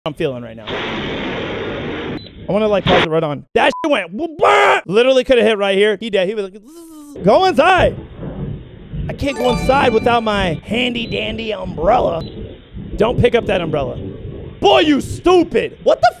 I'm feeling right now. I want to like pause it right on. That shit went. Literally could have hit right here. He did. He was like, go inside. I can't go inside without my handy dandy umbrella. Don't pick up that umbrella. Boy, you stupid. What the